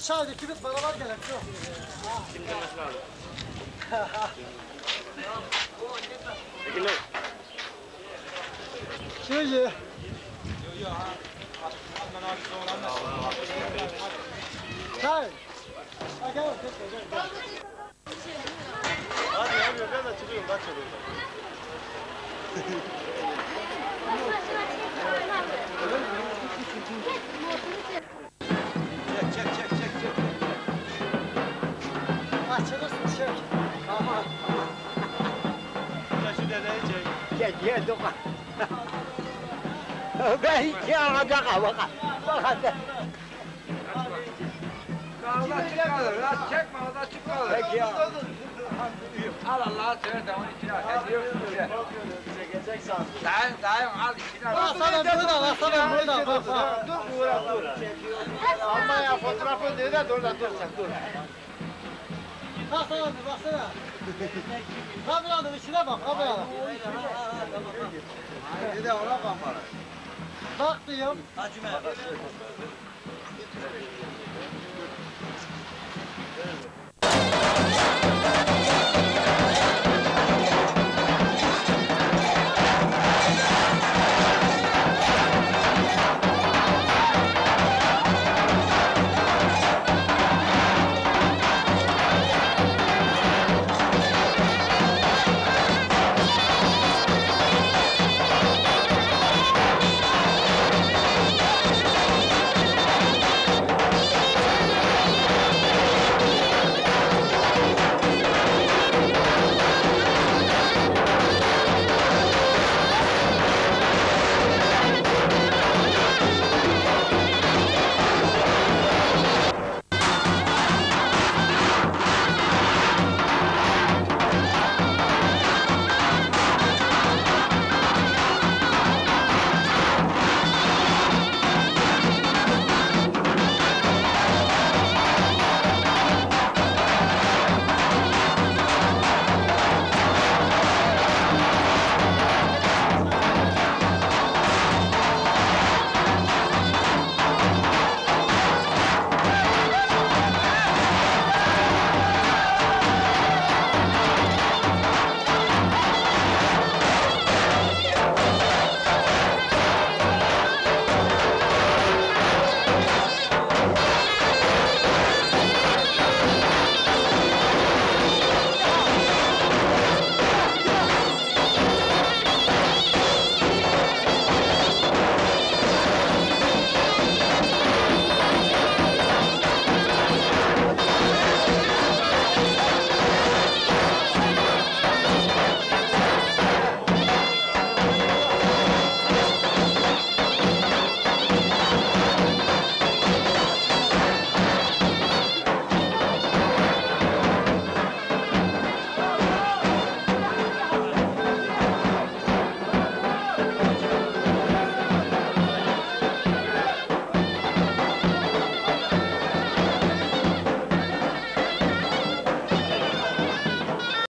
aşağıda kibrit baralar gerek yok. Kim demesi lazım? Peki ne? Şimdi. Yok ha. Ben abi sonra Çay. Gel. Hadi abi ben açılıyorum kaç oluyorum. Çek. Açılırsın çek. Aman. Taşı dedeyi çek. Çek ye dokan. Ben iki alacak ama bak hadi. Ağzına çıkalım. Lan çekme ağzına çıkalım. Peki ya. Al Allah'a seversen onu içine al. Ediyorsun bize. Geçecek sandım. Dayım al içine al. Baksana burada bak. Dur. Ama ya fotoğrafı nerede? Dur sen dur. Baksana. Kameranın içine bak kameranın. Bir de ona bak bana. Bak diyorum. Hacime.